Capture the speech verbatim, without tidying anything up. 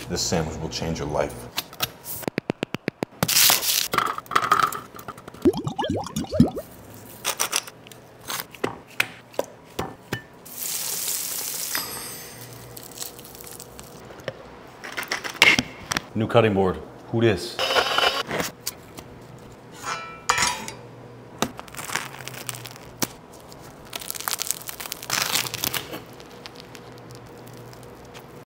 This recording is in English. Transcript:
This sandwich will change your life. New cutting board. Who this?